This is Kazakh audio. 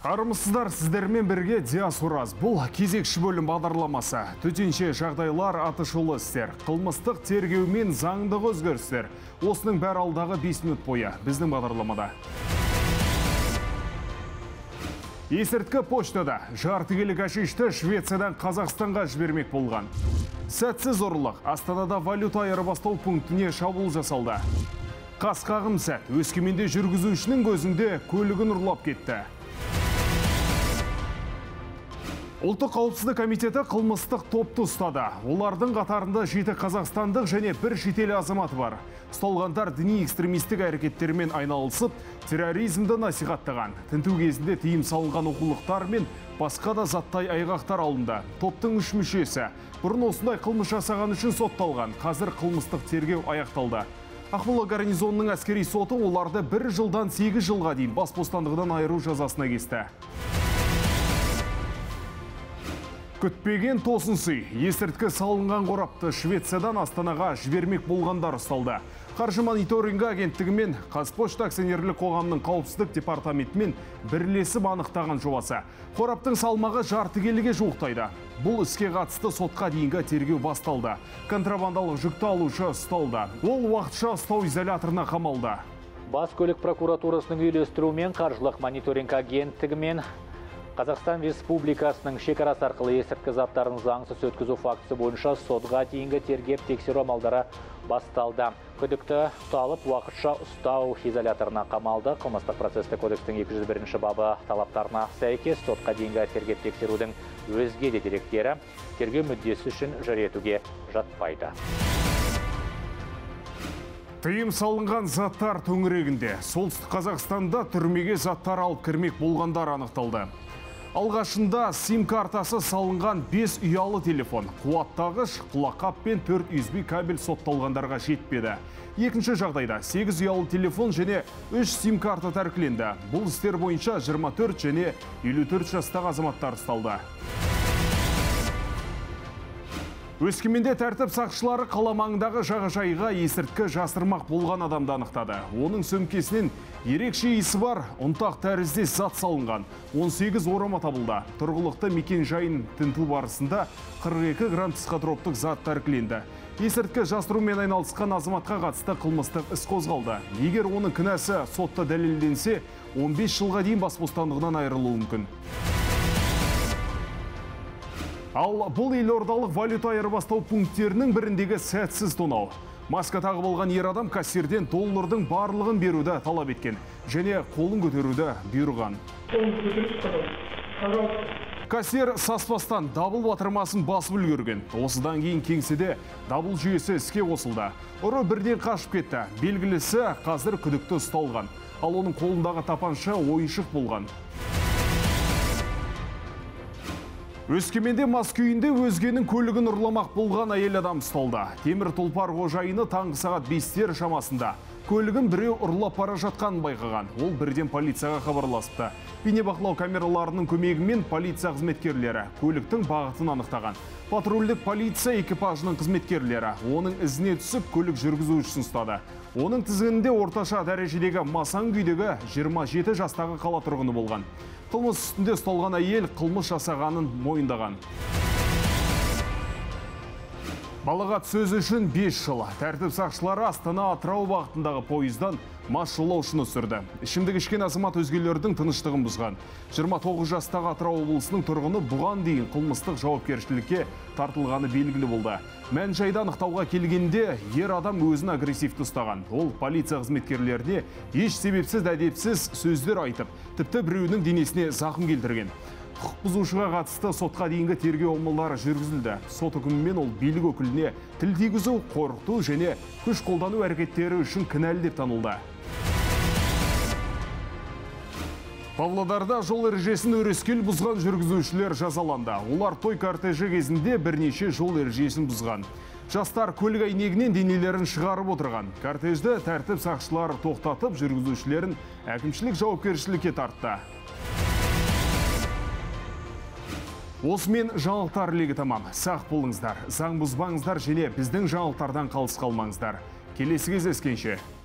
Армысыздар, сіздермен бірге Диас Ораз. Бұл кезекші бөлім бағдарламасы. Төтенше жағдайлар, атышулы істер, қылмыстық тергеу мен заңдық өзгерістер. Осының бәрі алдағы 5 минут бойы біздің бағдарламада. Есірткі поштада жарты келі гашишті Швециядан Қазақстанға жібермек болған. Сәтсіз ұрлық, Астанада валюта айырбастау пунктіне шабуыл жасалды. Қасқағым сәт, Өскеменде жүргізушінің көзінде көлігін ұрлап кетті. Ұлттық қауіпсіздік комитеті қылмыстық топты ұстады. Олардың қатарында 7 қазақстандық және 1 шетел азаматы бар. Ұсталғандар діни экстремистік әрекеттермен айналысып, терроризмді насихаттаған. Тінту кезінде тыйым салынған оқулықтар мен басқа да заттай айғақтар алынды. Топтың 3 мүшесі бұрын осындай қылмыс жасаған үшін сотталған. Қазір қылмыстық тергеу аяқталды. Ақмола гарнизонының әскери соты оларды 1 жылдан 8 жылға дейін бас бостандығынан айыру жазасына кесті. Күтпеген тосын сый, есірткі салынған қорапты Швециядан Астанаға жібермек болғандар ұсталды. Қаржы мониторингі агенттігі мен Қазпошта акционерлік қоғамның қауіпсіздік департаментімен бірлесіп анықтаған жобасы. Қораптың салмағы жарты келіге жуықтайды. Бұл іске қатысты сотқа дейінгі тергеу басталды. Контрабандалық жүкті алушы ұсталды. Ол уақытша ұстау изоляторына қамалды. Бас көлік прокуратурасының үйлестіруімен қаржылық мониторинг агенттігімен Қазақстан Республикасының шекарасы арқылы есірткі заттарын заңсыз өткізу фактісі бойынша сотқа дейінгі тергеп тексеру амалдары басталды. Күдікті ұсталып, уақытша ұстау изоляторына қамалды. Қылмыстық процестік кодекстің 201 бабы талаптарына сәйкес сотқа дейінгі тергеп тексерудің өзге де деректері тергеу мүддесі үшін жыр етуге жатпайды. Тыйым салынған заттар төңірегінде солтүстік Қазақстанда түрмеге заттар алып кірмек болғандар анықталды. Алғашында сим картасы салынған 5 ұялы телефон, қуаттағыш, құлаққап пен 4 USB кабель сотталғандарға жетпеді. Екінші жағдайда 8 ұялы телефон және 3 сим карта тәркіленді. Бұл істер бойынша 24 және 54 жастағы азаматтар ұсталды. Өскеменде тәртіп сақшылары қала маңындағы жағажайға есірткі жасырмақ болған адамды анықтады. Оның сөмкесінен ерекше иісі бар ұнтақ тәріздес зат салынған. 18 орама табылды. Тұрғылықты мекен жайын тінту барысында 42 грамм психотроптық зат тәркіленді. Есірткі жасырумен айналысқан азаматқа қатысты қылмыстық іс қозғалды. Егер оның кінәсі сотта дәлелденсе, 15 жылға дейін бас бостандығынан айырылуы мүмкін. Ал бұл елордалық валюта айырбастау пункттерінің біріндегі сәтсіз тонау. Маска тағып алған ер адам кассирден доллардың барлығын беруді талап еткен және қолын көтеруді бұйырған. Кассир саспастан дабыл батырмасын басып үлгерген. Осыдан кейін кеңседе дабыл жүйесі іске қосылды. Ұры бірден қашып кетті. Белгілісі қазір күдікті ұсталған. Ал оның қолындағы тапанша ойыншық болған. Өскеменде мас күйінде өзгенің көлігін ұрламақ болған әйел адам ұсталды. Темір тұлпар қожайыны таңғы сағат 5-тер шамасында көлігін біреу ұрлап бара жатқанын байқаған. Ол бірден полицияға хабарласыпты. Бейнебақылау камераларының көмегімен полиция қызметкерлері көліктің бағытын анықтаған. Патрульдік полиция экипажының қызметкерлері оның ізіне түсіп көлік жүргізушісін ұстады. Оның тізгінінде орташа дәрежедегі масаң күйдегі 27 жастағы қала тұрғыны болған. Қылмыс үстінде ұсталған әйел қылмыс жасағанын мойындаған. Балағат сөзі үшін 5 жыл. Тәртіп сақшылары Астана Атырау бағытындағы пойыздан мас жолаушыны түсірді. Ішімдік ішкен азамат өзгелердің тыныштығын бұзған. 29 жастағы Атырау облысының тұрғыны бұған дейін қылмыстық жауапкершілікке тартылғаны белгілі болды. Мән-жайды анықтауға келгенде ер адам өзін агрессивті ұстаған. Ол полиция қызметкерлеріне еш себепсіз әдепсіз сөздер айтып, тіпті біреуінің денесіне зақым келтірген. Құқық бұзушыға қатысты сотқа дейінгі тергеу амалдары жүргізілді. Сот үкімімен ол билік өкіліне тіл тигізу, қорқыту және күш қолдану әрекеттері үшін кінәлі деп танылды. Павлодарда жол ережесін өрескел бұзған жүргізушілер жазаланды. Олар той кортежі кезінде бірнеше жол ережесін бұзған. Жастар көлік әйнегінен денелерін шығарып отырған. Кортежді тәртіп сақшылары тоқтатып, жүргізушілерін әкімшілік жауапкершілікке тартты. Осымен жаңалықтар легі тамам. Сақ болыңыздар, заң бұзбаңыздар және біздің жаңалықтардан қалыс қалмаңыздар. Келесі кездескенше.